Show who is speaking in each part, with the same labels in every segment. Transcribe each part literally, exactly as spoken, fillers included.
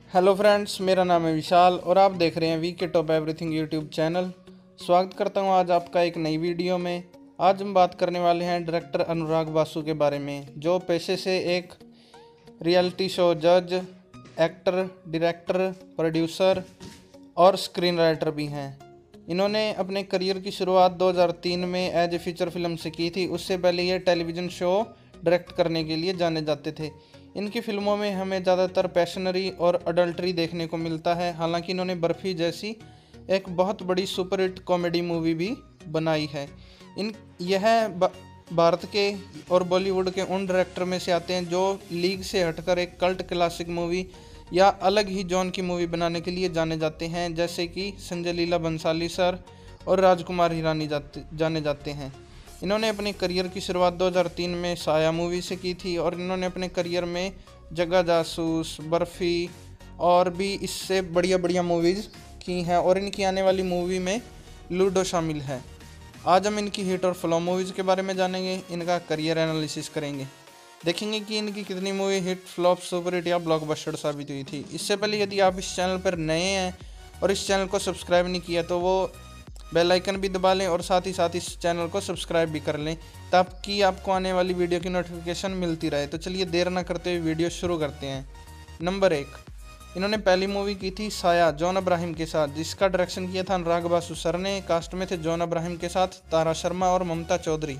Speaker 1: Hello friends, मेरा नाम है विशाल और आप देख रहे हैं वी के टॉप एवरीथिंग यूट्यूब चैनल। स्वागत करता हूं आज आपका एक नई वीडियो में। आज हम बात करने वाले हैं डायरेक्टर अनुराग बासु के बारे में, जो पेशे से एक रियलिटी शो जज, एक्टर, डायरेक्टर, प्रोड्यूसर और स्क्रीन राइटर भी हैं। इन्होंने अपने करियर की शुरुआत दो हज़ार तीन में एज ए फीचर फिल्म से की थी। उससे पहले ये टेलीविज़न शो डायरेक्ट करने के लिए जाने जाते थे। इनकी फिल्मों में हमें ज़्यादातर पैशनरी और अडल्ट्री देखने को मिलता है। हालांकि इन्होंने बर्फी जैसी एक बहुत बड़ी सुपरहिट कॉमेडी मूवी भी बनाई है। इन यह भारत के और बॉलीवुड के उन डायरेक्टर में से आते हैं जो लीग से हटकर एक कल्ट क्लासिक मूवी या अलग ही जॉन की मूवी बनाने के लिए जाने जाते हैं, जैसे कि संजय लीला बंसाली सर और राजकुमार हिरानी जाते जाने जाते हैं। इन्होंने अपने करियर की शुरुआत दो हज़ार तीन में साया मूवी से की थी और इन्होंने अपने करियर में जग्गा जासूस, बर्फ़ी और भी इससे बढ़िया बढ़िया मूवीज़ की हैं और इनकी आने वाली मूवी में लूडो शामिल है। आज हम इनकी हिट और फ्लॉप मूवीज़ के बारे में जानेंगे, इनका करियर एनालिसिस करेंगे, देखेंगे कि इनकी कितनी मूवी हिट, फ्लॉप, सुपरहिट या ब्लॉकबस्टर साबित हुई थी। इससे पहले यदि आप इस चैनल पर नए हैं और इस चैनल को सब्सक्राइब नहीं किया तो वो बेल आइकन भी दबा लें और साथ ही साथ इस चैनल को सब्सक्राइब भी कर लें ताकि आपको आने वाली वीडियो की नोटिफिकेशन मिलती रहे। तो चलिए देर ना करते हुए वीडियो शुरू करते हैं। नंबर एक, इन्होंने पहली मूवी की थी साया जॉन अब्राहिम के साथ, जिसका डायरेक्शन किया था अनुराग बासु सर ने। कास्ट में थे जॉन अब्राहिम के साथ तारा शर्मा और ममता चौधरी।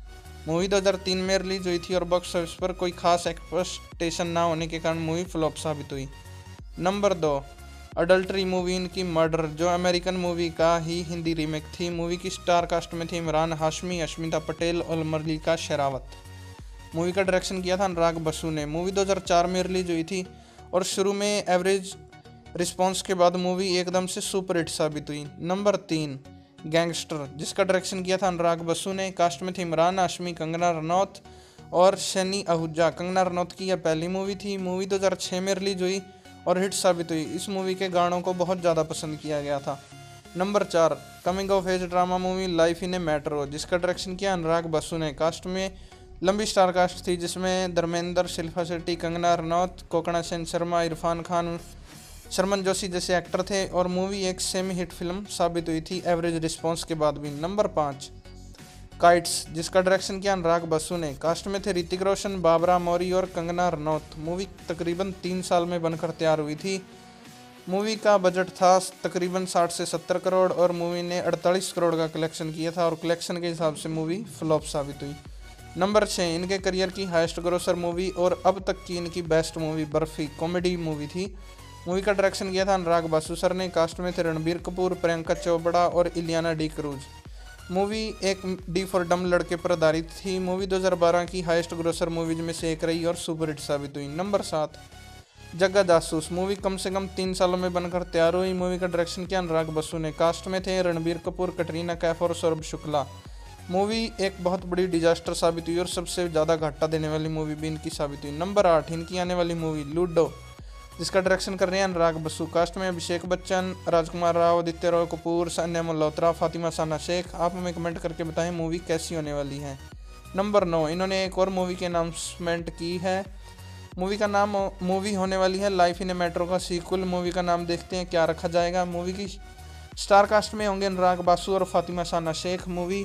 Speaker 1: मूवी दो हज़ार तीन में रिलीज हुई थी और बॉक्स ऑफिस पर कोई खास एक्सपेक्टेशन ना होने के कारण मूवी फ्लॉप साबित हुई। नंबर दो, अडल्ट्री मूवी इनकी मर्डर, जो अमेरिकन मूवी का ही हिंदी रीमेक थी। मूवी की स्टार कास्ट में थी इमरान हाशमी, अश्मिता पटेल और मल्लिका शेरावत। मूवी का डायरेक्शन किया था अनुराग बसु ने। मूवी दो हज़ार चार में रिलीज हुई थी और शुरू में एवरेज रिस्पांस के बाद मूवी एकदम से सुपरहिट साबित हुई। नंबर तीन, गैंगस्टर, जिसका डायरेक्शन किया था अनुराग बसु ने। कास्ट में थे इमरान हाशमी, कंगना रनौत और शनि आहूजा। कंगना रनौत की यह पहली मूवी थी। मूवी दो हज़ार छह में रिलीज हुई और हिट साबित हुई। इस मूवी के गानों को बहुत ज़्यादा पसंद किया गया था। नंबर चार, coming of age drama movie Life in a Metro, जिसका डायरेक्शन किया अनुराग बसु ने। कास्ट में लंबी स्टार कास्ट थी, जिसमें धर्मेंद्र, शिल्पा शेट्टी, कंगना रनौत, कोकणा सेन शर्मा, इरफान खान, शर्मन जोशी जैसे एक्टर थे और मूवी एक सेमी हिट फिल्म साबित हुई थी एवरेज रिस्पॉन्स के बाद भी। नंबर पाँच, काइट्स, जिसका डायरेक्शन किया अनुराग बसु ने। कास्ट में थे ऋतिक रोशन, बाबरा मौर्य और कंगना रनौत। मूवी तकरीबन तीन साल में बनकर तैयार हुई थी। मूवी का बजट था तकरीबन साठ से सत्तर करोड़ और मूवी ने अड़तालीस करोड़ का कलेक्शन किया था और कलेक्शन के हिसाब से मूवी फ्लॉप साबित हुई। नंबर छः, इनके करियर की हाईएस्ट ग्रोसर मूवी और अब तक की इनकी best movie Barfi comedy movie थी। मूवी का डायरेक्शन किया था अनुराग बासु सर ने। कास्ट में थे रणबीर कपूर, प्रियंका चोपड़ा और इलियाना डी क्रूज। मूवी एक डी फॉर डम लड़के पर आधारित थी। मूवी दो हज़ार बारह की हाईएस्ट ग्रोसर मूवीज में से एक रही और सुपरहिट साबित हुई। नंबर सात, जग्गा जासूस, मूवी कम से कम तीन सालों में बनकर तैयार हुई। मूवी का डायरेक्शन किया अनुराग बसु ने। कास्ट में थे रणबीर कपूर, कटरीना कैफ और सौरभ शुक्ला। मूवी एक बहुत बड़ी डिजास्टर साबित हुई और सबसे ज़्यादा घाटा देने वाली मूवी भी इनकी साबित हुई। नंबर आठ, इनकी आने वाली मूवी लूडो, जिसका डायरेक्शन कर रहे हैं अनुराग बसु। कास्ट में अभिषेक बच्चन, राजकुमार राव, आदित्य रॉय कपूर, सान्या मल्होत्रा, फातिमा साना शेख। आप हमें कमेंट करके बताएं मूवी कैसी होने वाली है। नंबर नौ, इन्होंने एक और मूवी की अनाउंसमेंट की है। मूवी का नाम मूवी होने वाली है लाइफ इन ए मेट्रो का सीक्वल। मूवी का नाम देखते हैं क्या रखा जाएगा। मूवी की स्टार कास्ट में होंगे अनुराग बासु और फातिमा साना शेख। मूवी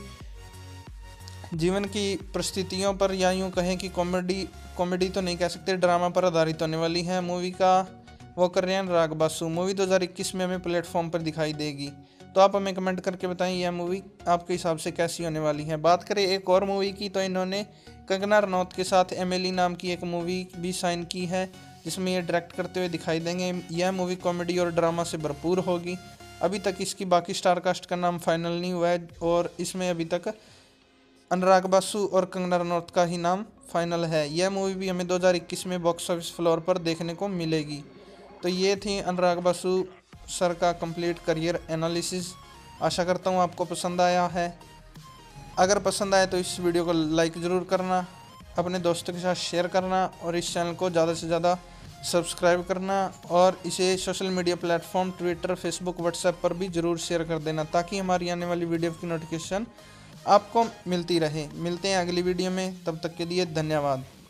Speaker 1: जीवन की परिस्थितियों पर या यूँ कहें कि कॉमेडी कॉमेडी तो नहीं कह सकते, ड्रामा पर आधारित होने वाली है। मूवी का वो कर रहे हैं अनुराग बासु। मूवी दो हज़ार इक्कीस में हमें प्लेटफॉर्म पर दिखाई देगी। तो आप हमें कमेंट करके बताएं यह मूवी आपके हिसाब से कैसी होने वाली है। बात करें एक और मूवी की, तो इन्होंने कंगना रनौत के साथ एमिली नाम की एक मूवी भी साइन की है, जिसमें ये डायरेक्ट करते हुए दिखाई देंगे। यह मूवी कॉमेडी और ड्रामा से भरपूर होगी। अभी तक इसकी बाकी स्टार कास्ट का नाम फाइनल नहीं हुआ है और इसमें अभी तक अनुराग बासु और कंगना रनौत का ही नाम फाइनल है। यह मूवी भी हमें दो हज़ार इक्कीस में बॉक्स ऑफिस फ्लोर पर देखने को मिलेगी। तो ये थी अनुराग बासु सर का कंप्लीट करियर एनालिसिस। आशा करता हूँ आपको पसंद आया है। अगर पसंद आए तो इस वीडियो को लाइक ज़रूर करना, अपने दोस्तों के साथ शेयर करना और इस चैनल को ज़्यादा से ज़्यादा सब्सक्राइब करना और इसे social media platform Twitter, Facebook, WhatsApp पर भी ज़रूर शेयर कर देना ताकि हमारी आने वाली वीडियो की नोटिफिकेशन आपको मिलती रहे। मिलते हैं अगली वीडियो में, तब तक के लिए धन्यवाद।